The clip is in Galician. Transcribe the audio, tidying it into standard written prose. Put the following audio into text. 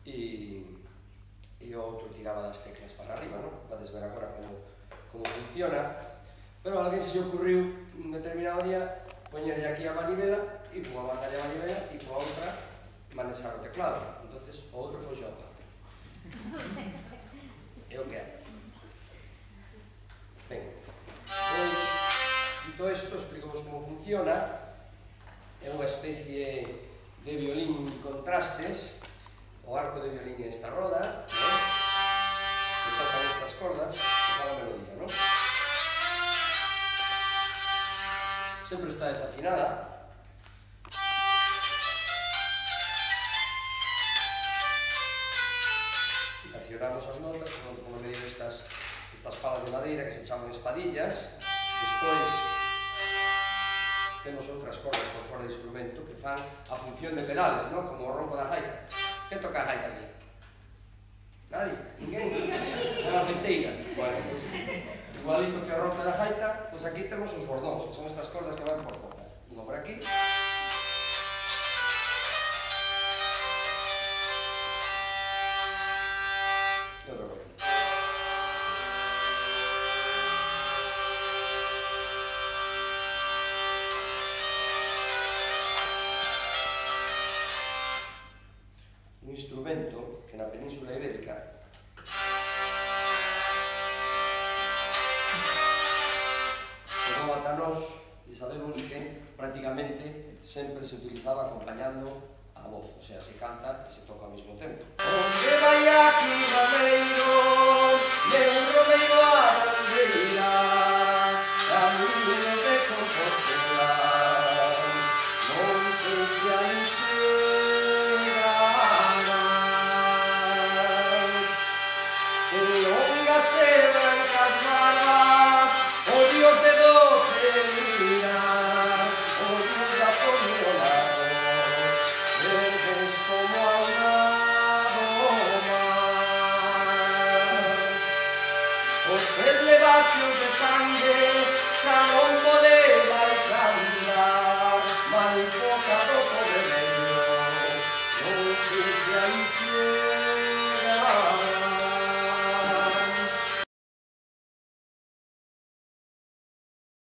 e o outro tiraba das teclas para arriba, non? Vades ver agora como funciona. Pero a alguén se lle ocurriu un determinado día poñerlle aquí a manivela e cunha mandalle a manivela e coa outra manexar o teclado. Entonces o outro foi Xota. É o que é. Ben, pois, dito isto, explicamos como funciona. É unha especie de violín con trastes. O arco de violín é esta roda, que tocan estas cordas e cada melodía, non? Sempre está desafinada. Accionamos as notas por medio destas palas de madeira que se chaman espadillas. Despois temos outras cordas por fora do instrumento que fan a función de pedales, non? Como o ronco da gaita. Que toca a gaita aquí? Nadie? Ninguén? É unha gaiteira. Bueno, pues, igualito que o ronco da gaita, pues aquí temos os bordóns, que son estas cordas que van por fora. Unha por aquí. E outra por aquí. Un instrumento que na Península Ibérica chegou ata nós e sabemos que prácticamente sempre se utilizaba acompañando a voz, o sea, se canta e se toca ao mesmo tempo. Onde vai aquí Romeiro, de un Romeiro a bandeira, camiños de Compostela, non sei se hai de sangue, xa non podebais andar, mal enfocado por el medio, non sei se hai